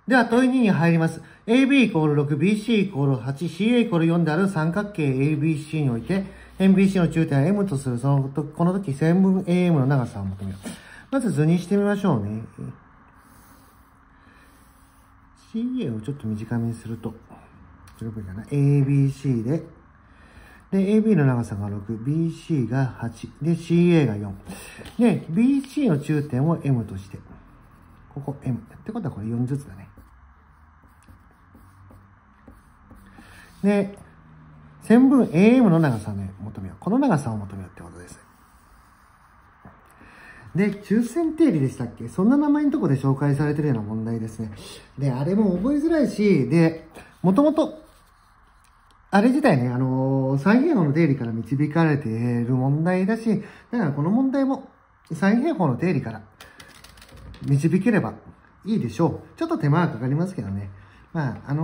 では、問い2に入ります。AB イコール6、BC イコール8、CA イコール4である三角形 ABC において、MBC の中点は M とする、この時線分 AM の長さを求めよう。まず図にしてみましょうね。CA をちょっと短めにすると、十分かな。ABC で、AB の長さが6、BC が8、で、CA が4。で、BC の中点を M として、ここ M。ってことはこれ4ずつだね。で、線分 AM の長さを求めよう。この長さを求めようってことです。で、中線定理でしたっけ？そんな名前のとこで紹介されてるような問題ですね。で、あれも覚えづらいし、で、もともと、あれ自体ね、三平方の定理から導かれている問題だし、だからこの問題も三平方の定理から導ければいいでしょう。ちょっと手間はかかりますけどね。まあ、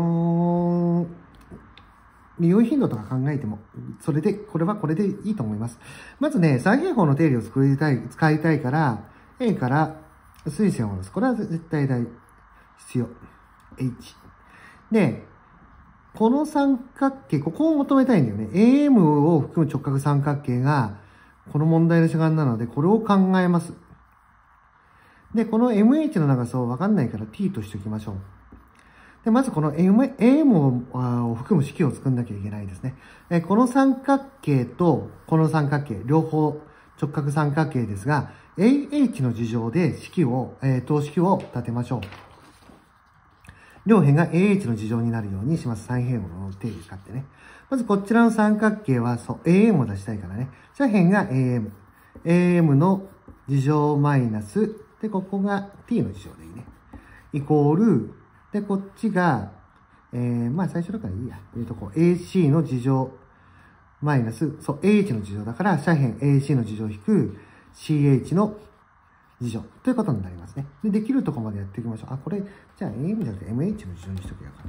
利用頻度とか考えても、これはこれでいいと思います。まずね、三平方の定理を使いたいから、A から垂線を下ろす。これは絶対必要。H。で、この三角形、ここを求めたいんだよね。AM を含む直角三角形が、この問題の主眼なので、これを考えます。で、この MH の長さをわかんないから T としておきましょう。で、まずこの AM を含む式を作んなきゃいけないですね。この三角形とこの三角形、両方直角三角形ですが、AH の事情で等式を立てましょう。両辺が AH の事情になるようにします。三平方の定理を使ってね。まずこちらの三角形は、AM を出したいからね。斜辺が AM。AM の事情マイナス。で、ここが T の事情でいいね。イコール、で、こっちが、まあ最初だからいいや。AC の事情マイナス、AH の事情だから、斜辺 AC の事情引く CH の事情ということになりますね。で、できるところまでやっていきましょう。あ、これ、じゃあ AM じゃなくて MH の事情にしとけばよか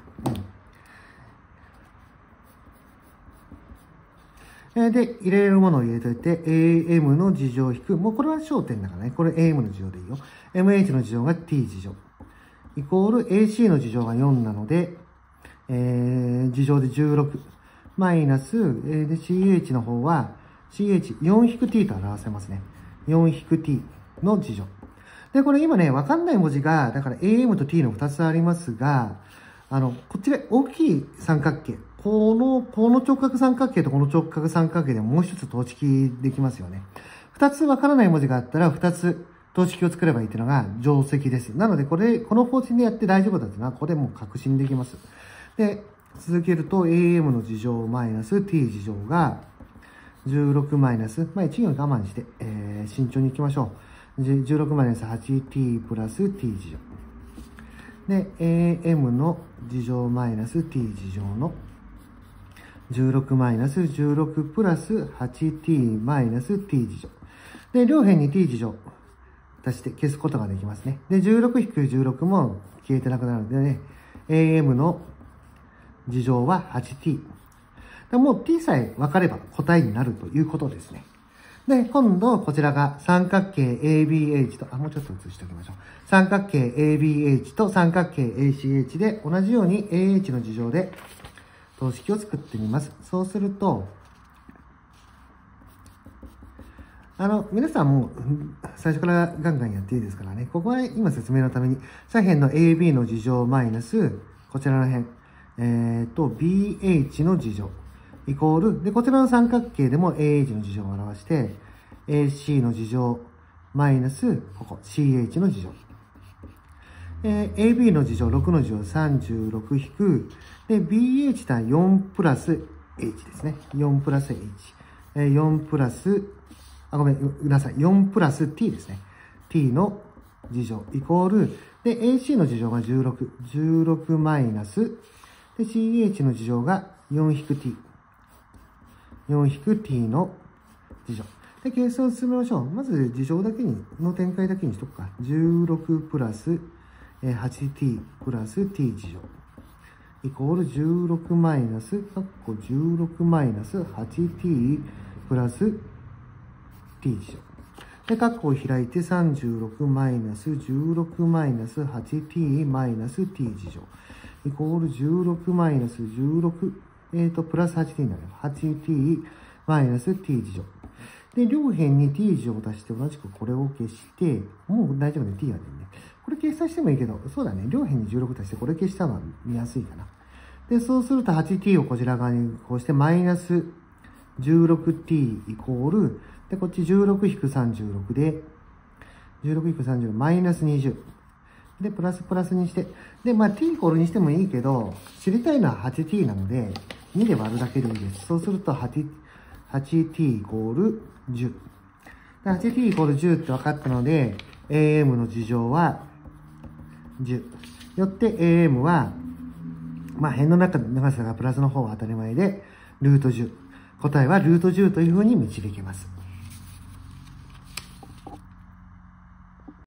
ったな。で、入れるものを入れといて、AM の事情を引く。もうこれは焦点だからね。これ AM の事情でいいよ。MH の事情が T 事情。イコール AC の事情が4なので、事情で16。マイナス、で、CH の方は、4-T と表せますね。4-T の事情。で、これ今ね、わかんない文字が、だから AM と T の2つありますが、こっちが大きい三角形。この直角三角形とこの直角三角形でもう一つ等式できますよね。2つわからない文字があったら、2つ等式を作ればいいっていうのが定石です。なので、この方針でやって大丈夫だっていうのは、ここでもう確信できます。で、続けると、AM の事情マイナス T 事情が、16マイナス、まあ1行我慢して、慎重に行きましょう。16マイナス 8t プラス t 事情。で、AM の事情マイナス t 事情の16マイナス16プラス 8t マイナス t 事情。で、両辺に t 事情足して消すことができますね。で、16-16も消えてなくなるのでね、AM の事情は 8t。もう t さえ分かれば答えになるということですね。で、今度こちらが三角形 ABH と、もうちょっと写しておきましょう。三角形 ABH と三角形 ACH で同じように AH の事情で等式を作ってみます。そうすると、皆さんも最初からガンガンやっていいですからね。ここは今説明のために、左辺の AB の事情マイナス、こちらの辺、BH の事情。イコール、で、こちらの三角形でも AH の事情を表して、AC の事情、マイナス、ここ、CH の事情。AB の事情、6の事情、36引く、で、BH 対4プラス H ですね。4プラス H。4プラス、ごめんなさい。4プラス T ですね。T の事情、イコール、で、AC の事情が16。16マイナス、で、CH の事情が4-T。4-T の事情。で、計算進めましょう。まず、事情だけの展開だけにしとくか。16プラス 8t プラス t 事情。イコール16マイナス、16マイナス 8t プラス t 事情。 で、括弧を開いて36マイナス16マイナス 8t マイナス t 次乗。イコール16マイナス16、プラス 8t になる。8t マイナス t 次乗。で、両辺に t 次乗を足して同じくこれを消して、もう大丈夫ね、t が出るね。これ計算してもいいけど、そうだね、両辺に16足してこれ消したのは見やすいかな。で、そうすると 8t をこちら側にこうしてマイナス 16t イコール、で、こっち16-36で、16-36マイナス20。で、プラスにして。で、まあ、t イコールにしてもいいけど、知りたいのは 8t なので、2で割るだけでいいです。そうすると 8t イコール10。8t イコール10って分かったので、am の事乗は10。よって am は、まあ、辺の長さがプラスの方は当たり前で、ルート10。答えはルート10というふうに導けます。